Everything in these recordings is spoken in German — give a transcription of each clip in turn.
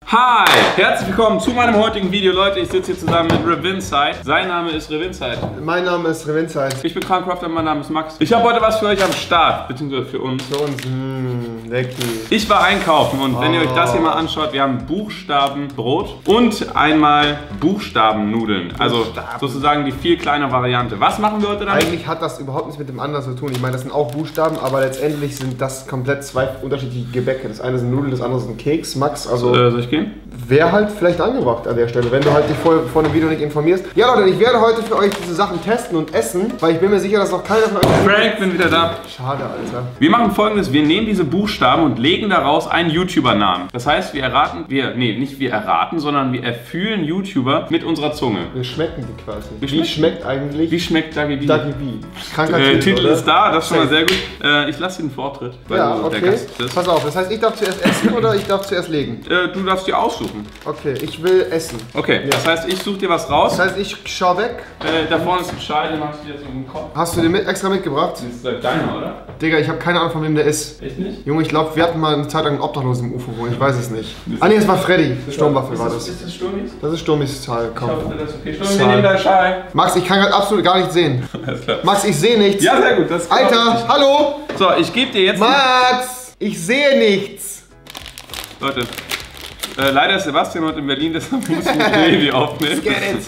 Hi! Herzlich willkommen zu meinem heutigen Video, Leute. Ich sitze hier zusammen mit Revinside. Sein Name ist Revinside. Mein Name ist Revinside. Ich bin Krankcraft und mein Name ist Max. Ich habe heute was für euch am Start, beziehungsweise für uns. Für uns, lecky. Ich war einkaufen und wenn ihr euch das hier mal anschaut, wir haben Buchstabenbrot und einmal Buchstabennudeln. Also sozusagen die viel kleinere Variante. Was machen wir heute damit? Eigentlich hat das überhaupt nichts mit dem anderen zu tun. Ich meine, das sind auch Buchstaben, aber letztendlich sind das komplett zwei unterschiedliche Gebäcke. Das eine sind Nudeln, das andere sind Keks. Max, also... soll ich gehen? Wäre halt vielleicht angebracht an der Stelle, wenn du halt dich vor dem Video nicht informierst. Ja Leute, ich werde heute für euch diese Sachen testen und essen, weil ich bin mir sicher, dass noch keiner von euch... Frank, bin wieder da. Schade, Alter. Wir machen Folgendes, wir nehmen diese Buchstaben und legen daraus einen YouTuber-Namen. Das heißt, wir erraten, sondern wir erfühlen YouTuber mit unserer Zunge. Wir schmecken die quasi. Wie schmeckt eigentlich... Wie schmeckt Dagi B? Dagi B. Kranker Titel ist da, das ist schon mal sehr gut. Ich lasse den Vortritt, weil ja, du okay. der Gast bist. Pass auf, das heißt, ich darf zuerst essen oder ich darf zuerst legen? Du darfst dir aussuchen. Okay, ich will essen. Okay, ja. Das heißt, ich suche dir was raus. Das heißt, ich schau weg. Da vorne ist ein Schal, den machst du dir so im Kopf. Hast du den extra mitgebracht? Das ist deiner, oder? Digga, ich habe keine Ahnung, von wem der ist. Echt nicht? Junge, ich glaube, wir hatten mal eine Zeit lang einen Obdachlosen im UFO wohnen, ich weiß es nicht. Ah ne, es war Freddy. Sturmwaffel war das. Ist das Sturmis? Das ist Sturmis Zahl. Komm. Ich hoffe, das ist okay. Sturmi, wir nehmen deinen Schal. Max, ich kann gerade absolut gar nichts sehen. Alles klar. Max, ich sehe nichts. Ja, sehr gut. Das Alter, hallo! So, ich gebe dir jetzt... Max, ich sehe nichts. Leute, leider ist Sebastian heute in Berlin, deshalb muss ich mit Levi aufnehmen.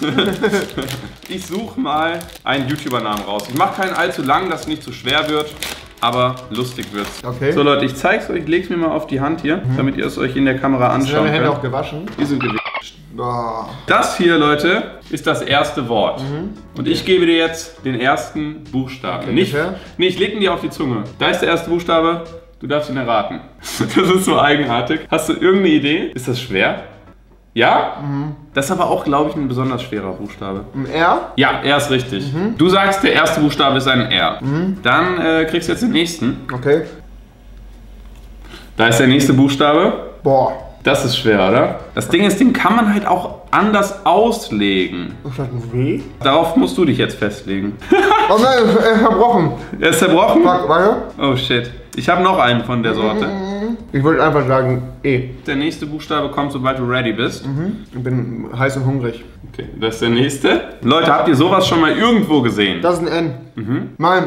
Ich suche mal einen YouTuber-Namen raus. Ich mache keinen allzu lang, dass es nicht zu schwer wird, aber lustig wird's. Okay. So Leute, ich zeig's euch, ich leg's mir mal auf die Hand hier, damit ihr es euch in der Kamera anschauen Sind deine Hände auch könnt. gewaschen? Die sind gewischt. Oh. Das hier, Leute, ist das erste Wort. Und ich gebe dir jetzt den ersten Buchstaben. Okay, Nicht, ich leg ihn dir auf die Zunge. Da ist der erste Buchstabe. Du darfst ihn erraten. Das ist so eigenartig. Hast du irgendeine Idee? Ist das schwer? Ja? Das ist aber auch, glaube ich, ein besonders schwerer Buchstabe. Ein R? Ja, R ist richtig. Du sagst, der erste Buchstabe ist ein R. Dann kriegst du jetzt den nächsten. Okay. Da ist der nächste Buchstabe. Boah. Das ist schwer, oder? Das Ding ist, den kann man halt auch anders auslegen. Ist das ein W? Darauf musst du dich jetzt festlegen. Oh nein, er ist zerbrochen. Er ist zerbrochen? Fuck, warte. Oh shit. Ich habe noch einen von der Sorte. Ich würde einfach sagen E. Der nächste Buchstabe kommt, sobald du ready bist. Ich bin heiß und hungrig. Okay, das ist der nächste. Leute, habt ihr sowas schon mal irgendwo gesehen? Das ist ein N. Nein,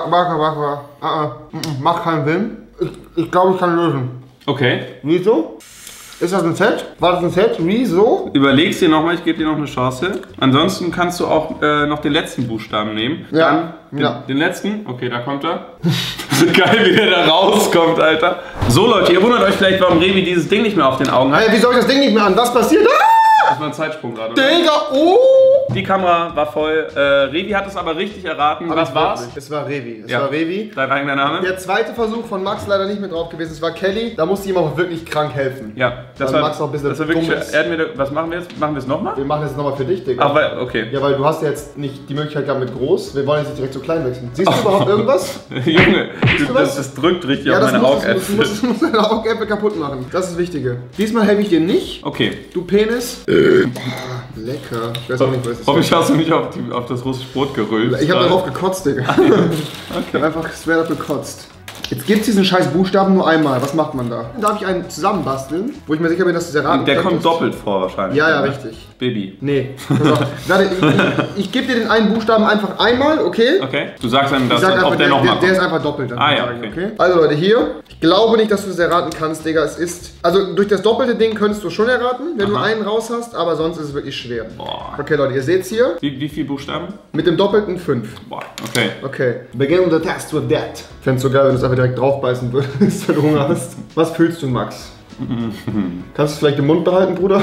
mach keinen Sinn. Ich glaube, ich kann lösen. Okay. Wieso? Ist das ein Set? War das ein Set? Wieso? Überleg's dir nochmal, ich gebe dir noch eine Chance. Ansonsten kannst du auch noch den letzten Buchstaben nehmen. Ja. Dann den letzten. Okay, da kommt er. Geil, wie der da rauskommt, Alter. So Leute, ihr wundert euch vielleicht, warum Revi dieses Ding nicht mehr auf den Augen hat. Hey, wie soll ich das Ding nicht mehr an? Was passiert? Das war ein Zeitsprung gerade. Oder? Digga, oh! Die Kamera war voll. Revi hat es aber richtig erraten. Was war's? Es war Revi. Es Ja. war Revi. Dein eigener Name? Der zweite Versuch von Max leider nicht mit drauf gewesen. Es war Kelly. Da musste ihm auch wirklich krank helfen. Ja, das Weil war, Max noch ein bisschen das war wirklich. dumm ist. Er hat mir, was machen wir jetzt? Machen wir es nochmal? Wir machen das nochmal für dich, Digga. Ach, weil, okay. Ja, weil du hast ja jetzt nicht die Möglichkeit gehabt mit groß. Wir wollen jetzt nicht direkt so klein wechseln. Siehst du überhaupt irgendwas? Junge, du was? das drückt richtig Ja, auf das meine muss Augäpfel. deine Augäpfel kaputt machen. Das ist das Wichtige. Diesmal helfe ich dir nicht. Okay. Du Penis. Lecker. Ich weiß auch nicht, was es ist. Hoffentlich hast du nicht auf das russische Brot gerülpst. Ich habe darauf gekotzt, Digga. Ich habe einfach straight up gekotzt. Jetzt gibt es diesen scheiß Buchstaben nur einmal. Was macht man da? Darf ich einen zusammenbasteln, wo ich mir sicher bin, dass du es erraten Der kommt könntest? doppelt vor wahrscheinlich. Ja, ja, oder? richtig. Baby. Nee. Warte, ich gebe dir den einen Buchstaben einfach einmal, okay? Okay. Du sagst dann, Ich dass sag einfach, auch der nochmal der ist kommt. einfach doppelt. Dann Ah, ja, sag ich, okay. Also Leute, hier. Ich glaube nicht, dass du es erraten kannst, Digga. Es ist... Also durch das doppelte Ding könntest du schon erraten, wenn du einen raus hast, aber sonst ist es wirklich schwer. Boah. Okay, Leute, ihr seht's hier. Wie viele Buchstaben? Mit dem doppelten 5. Boah, okay. Okay. Begin the test with that. Fänd's so geil, wenn du es einfach direkt draufbeißen würdest, wenn du Hunger hast. Was fühlst du, Max? Kannst du es vielleicht im Mund behalten, Bruder?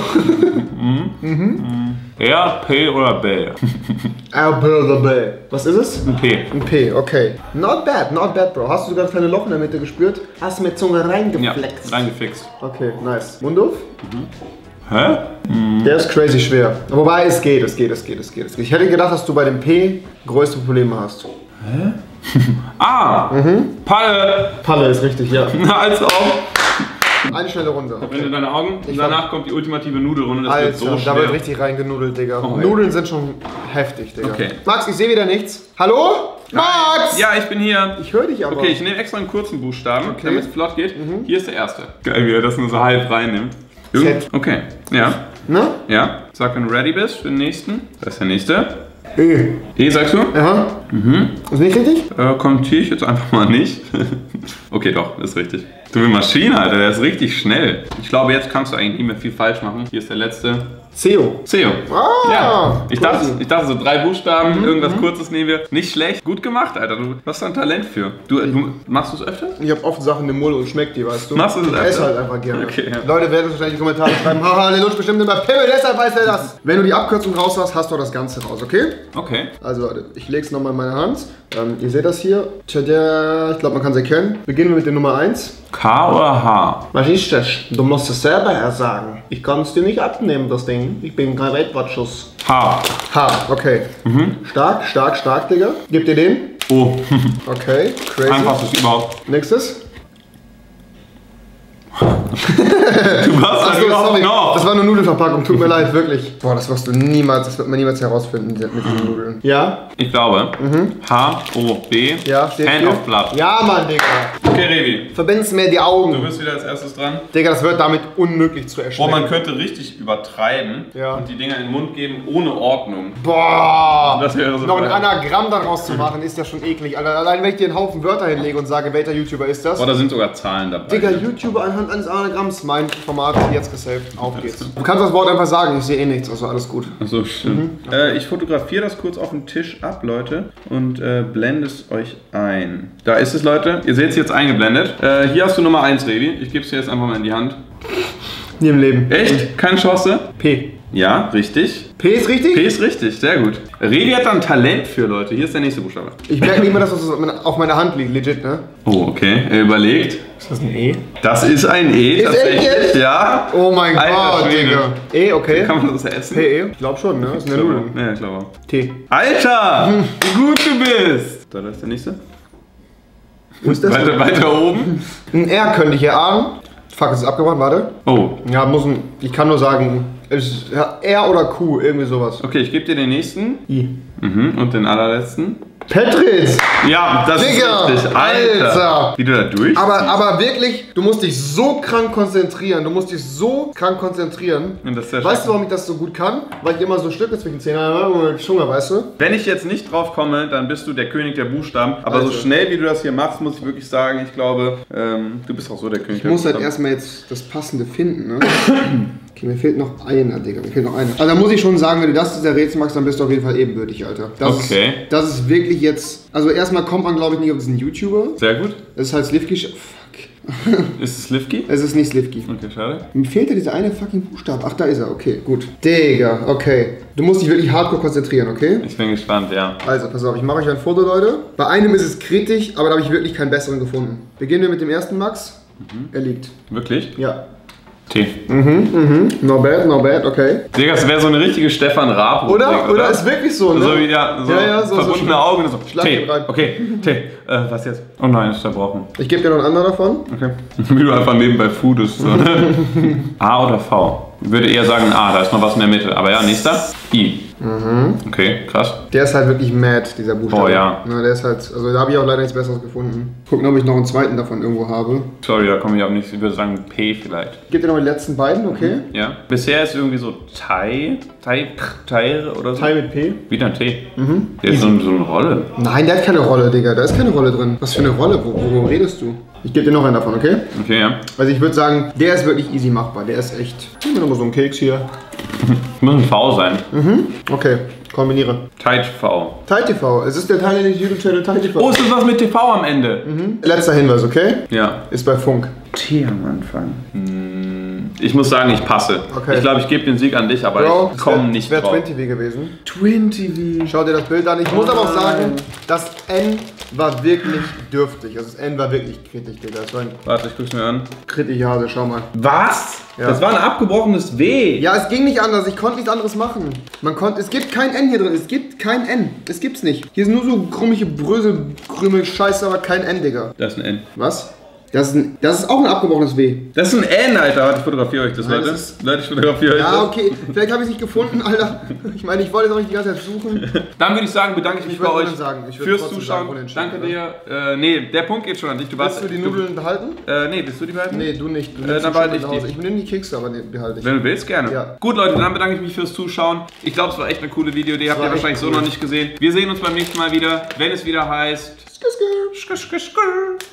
R, P oder B? Was ist es? Ein P. Ein P, okay. Not bad, Bro. Hast du sogar ein kleines Loch in der Mitte gespürt? Hast du mit Zunge Ja, reingeflext? reingefixt. Okay, nice. Munduf? Hä? Der ist crazy schwer. Wobei, es geht. Ich hätte gedacht, dass du bei dem P größte Probleme hast. Ah! Palle! Palle ist richtig, ja. Als auch. Eine schnelle Runde. Wenn du deine Augen und danach kommt die ultimative Nudelrunde. Das wird so Alter, schwer. da wird richtig reingenudelt, Digga. Oh, Nudeln sind schon heftig, Digga. Okay. Max, ich sehe wieder nichts. Hallo? Max! Ja, ich bin hier. Ich höre dich aber. Okay, ich nehme extra einen kurzen Buchstaben, Okay. damit es flott geht. Hier ist der erste. Geil, wie er das nur so halb reinnimmt. Z. Okay, ja. Ne? Ja, sag, wenn du ready bist für den nächsten. Das ist der nächste. E. E sagst du? Ja. Ist nicht richtig? Kommentiere ich jetzt einfach mal nicht. Okay, doch, ist richtig. Du bist Maschine, Alter, der ist richtig schnell. Ich glaube, jetzt kannst du eigentlich nicht mehr viel falsch machen. Hier ist der letzte. CEO. CEO. Ah, Ja. Ich dachte so 3 Buchstaben, irgendwas Kurzes nehmen wir. Nicht schlecht. Gut gemacht, Alter. Du hast da ein Talent für. Machst du es öfter? Ich habe oft Sachen im Mund und schmeckt die, weißt du. Machst du es Ich öfter? esse halt einfach gerne. Okay, ja. Leute werden wahrscheinlich in die Kommentare schreiben, haha, der lutscht bestimmt immer Pimmel, deshalb weiß er das. Wenn du die Abkürzung raus hast, hast du das Ganze raus, okay? Okay. Also Leute, ich lege es nochmal in meine Hand. Ihr seht das hier. Tada, ich glaube, man kann es erkennen. Beginnen wir mit der Nummer 1. K oder H? Was ist das? Du musst es selber sagen. Ich kann es dir nicht abnehmen, das Ding. Ich bin kein Weltwattschuss. H. H, okay. Stark, stark, stark, Digga. Gib dir den. O. Okay, crazy. Einfachstes überhaupt. Nächstes. Du warst Ach halt so, überhaupt sorry. noch. Das war eine Nudelverpackung, tut mir leid, wirklich. Boah, das wirst du niemals, das wird man niemals herausfinden mit diesen Nudeln. Ja? Ich glaube. H-O-B. Ja, steht Hand hier. of Blood. Ja, Mann, Digga. Okay, Revi. Verbind's mir die Augen. Du bist wieder als erstes dran. Digga, das wird damit unmöglich zu Boah, erschmecken. man könnte richtig übertreiben Ja. und die Dinger in den Mund geben ohne Ordnung. Boah! Das wäre so noch ein geil. Anagramm daraus zu machen, ist ja schon eklig. Alter, allein wenn ich dir einen Haufen Wörter hinlege und sage, welcher YouTuber ist das? Boah, da sind sogar Zahlen dabei. Digga, YouTuber anhand eines Anagramms, mein Format, jetzt gesaved, auf geht's. Du kannst das Wort einfach sagen, ich sehe eh nichts, also alles gut. Achso, stimmt. Ich fotografiere das kurz auf dem Tisch ab, Leute, und blende es euch ein. Da ist es, Leute. Ihr seht es jetzt eingeblendet. Hier hast du Nummer 1, Revi. Ich gebe es dir jetzt einfach mal in die Hand. Nie im Leben. Echt? Keine Chance? P. Ja, richtig. P ist richtig? P ist richtig, sehr gut. Revi hat da ein Talent für, Leute. Hier ist der nächste Buchstabe. Ich merke nicht mehr, dass das auf meiner Hand liegt, legit, ne? Oh, okay. Er überlegt. Ist das ein E? Das ist ein E, Ist tatsächlich. echt jetzt? Ja. Oh mein Alter Gott, Schwede. Digga. E, okay. Kann man das essen? P-E? Ich glaube schon, ne? Das ist eine Nudel. Ja, ich glaube auch. T. Alter, wie gut du bist. Da ist der nächste. Wo ist das? Weiter oben. Ein R könnte ich erahnen. Fuck, es ist abgebrannt, warte. Oh, Ja, ich kann nur sagen, es ist R oder Q, irgendwie sowas. okay, ich gebe dir den nächsten. I. Und den allerletzten. Petritz! Ja, das Digga, ist richtig. Alter. Wie du da durch? Aber wirklich, du musst dich so krank konzentrieren. Und das ist sehr weißt du, warum ich das so gut kann? Weil ich immer so Stücke zwischen Zähnen habe, Schunge, weißt du? Wenn ich jetzt nicht drauf komme, dann bist du der König der Buchstaben. Aber Also. so schnell wie du das hier machst, muss ich wirklich sagen, ich glaube, du bist auch so der König Ich der muss halt Buchstaben. erstmal jetzt das Passende finden, ne? Okay, mir fehlt noch einer, Digga. Mir fehlt noch einer. Also da muss ich schon sagen, wenn du das dieser Rätsel machst, dann bist du auf jeden Fall ebenbürtig, Alter. Okay. Das ist wirklich jetzt. Also erstmal kommt man, glaube ich, nicht auf diesen YouTuber. Sehr gut. Das ist halt Slivki. Fuck. Ist es Livki? Es ist nicht Slivki. Okay, schade. Mir fehlt ja dieser eine fucking Buchstabe. Ach, da ist er. Okay, gut. Digga, okay. Du musst dich wirklich hardcore konzentrieren, okay? Ich bin gespannt, ja. Also, pass auf, ich mache euch ein Foto, Leute. Bei einem ist es kritisch, aber da habe ich wirklich keinen besseren gefunden. Beginnen wir mit dem ersten, Max. Er liegt. Wirklich? Ja. T. No bad, okay. Digga, das wäre so eine richtige Stefan Raab. Oder? Ist wirklich so, ne? So wie der, so Ja, so verbundene so Augen und so. Schlag T. ihn rein. Okay, T. Was jetzt? Oh nein, ist zerbrochen. Ich gebe dir noch einen anderen davon. Okay. Wie du einfach nebenbei foodest. So. A oder V? Ich würde eher sagen A, da ist noch was in der Mitte. Aber ja, nächster. I. Okay, krass. Der ist halt wirklich mad, dieser Buchstabe. Oh, ja. Ne, der ist halt, also da habe ich auch leider nichts Besseres gefunden. Gucken, ob ich noch einen zweiten davon irgendwo habe. Sorry, da komme ich auch nicht. Ich würde sagen P vielleicht. Ich gebe dir noch die letzten beiden, okay? Ja. Bisher ist irgendwie so Tai oder so. Teil mit P. Wieder ein T. Der ist so eine Rolle. Nein, der hat keine Rolle, Digga. Da ist keine Rolle drin. Was für eine Rolle? Worüber redest du? Ich gebe dir noch einen davon, okay? Okay, ja. Also ich würde sagen, der ist wirklich easy machbar. Der ist echt... Gib mir nochmal so einen Keks hier. Muss ein V sein. Okay, kombiniere. Tight V. Tide TV. Es ist der Teil des YouTube-Channel Tide TV. Oh, ist das was mit TV am Ende? Letzter Hinweis, okay? Ja. Ist bei Funk. T am Anfang. Ich muss sagen, ich passe. Okay. Ich glaube, ich gebe den Sieg an dich, aber Bro, ich komme nicht wäre drauf. Twin TV gewesen. Twin TV. Schau dir das Bild an. Ich muss aber auch sagen, das N war wirklich dürftig. Also das N war wirklich kritisch, Digga. Das war ein Warte, ich guck's mir an. Kritikade, schau mal. Was? Ja. Das war ein abgebrochenes W. Ja, es ging nicht anders. Ich konnte nichts anderes machen. Es gibt kein N hier drin. Es gibt kein N. Es gibt's nicht. Hier sind nur so krummige Brösel, Krümel, Scheiße, aber kein N, Digga. Da ist ein N. Was? Das ist auch ein abgebrochenes W. Das ist ein N, Alter. Warte, ich fotografiere euch das, Leute. Leute, ich fotografiere euch das. Ja, okay. Vielleicht habe ich es nicht gefunden, Alter. Ich meine, ich wollte es auch nicht die ganze Zeit suchen. Dann würde ich sagen, bedanke ich mich bei euch fürs Zuschauen. Danke dir. Nee, der Punkt geht schon an dich. Willst du die Nudeln behalten? Nee, willst du die behalten? Nee, du nicht. Dann behalte ich die. Ich nehme die Kekse, aber die behalte ich. Wenn du willst, gerne. Ja. Gut, Leute, dann bedanke ich mich fürs Zuschauen. Ich glaube, es war echt eine coole Videoidee. Habt ihr wahrscheinlich so noch nicht gesehen. Wir sehen uns beim nächsten Mal wieder, wenn es wieder heißt...